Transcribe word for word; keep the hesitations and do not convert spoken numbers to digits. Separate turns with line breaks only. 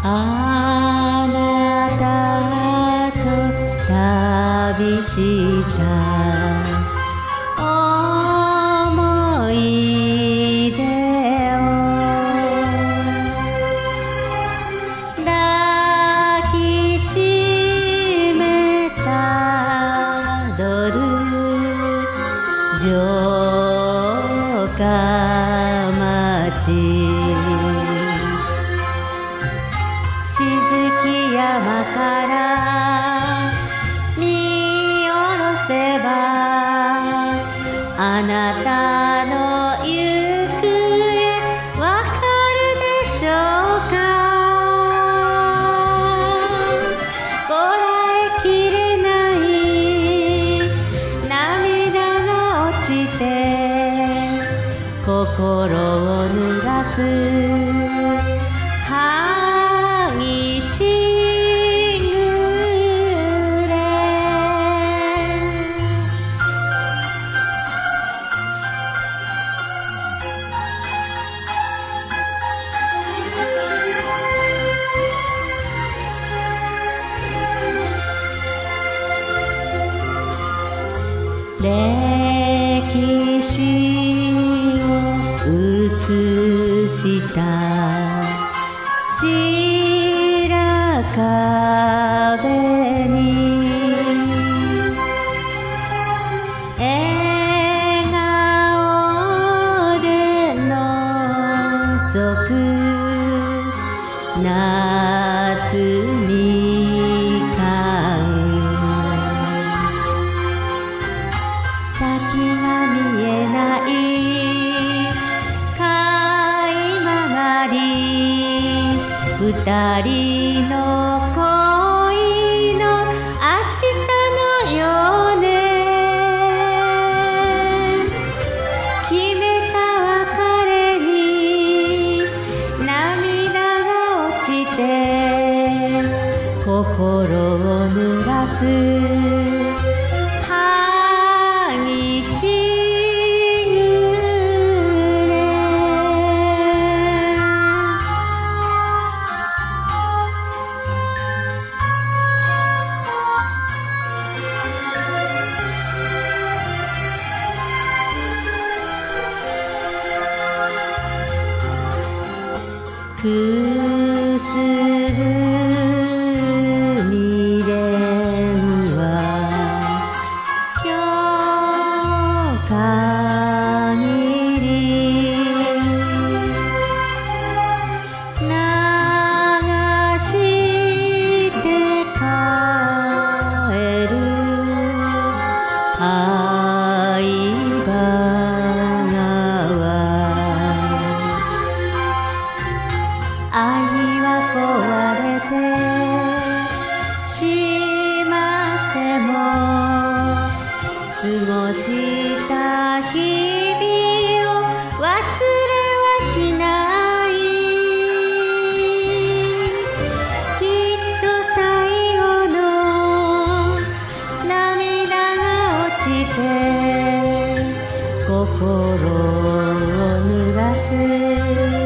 あなたと旅した思い出を抱きしめたどる城下町雫山から見下ろせばあなたの行方わかるでしょうか。こらえきれない涙が落ちて心を濡らす萩しぐれ歴史を映した白壁に笑顔で覗く夏みかん先が見えない貝曲がり二人の恋の明日のようね決めた別れに涙が落ちて心を濡らす萩しぐれくすぶ未練は今日限り流して帰る相葉川愛は壊れてしまっても過ごした日々を忘れはしないきっと最後の涙が落ちて心を濡らす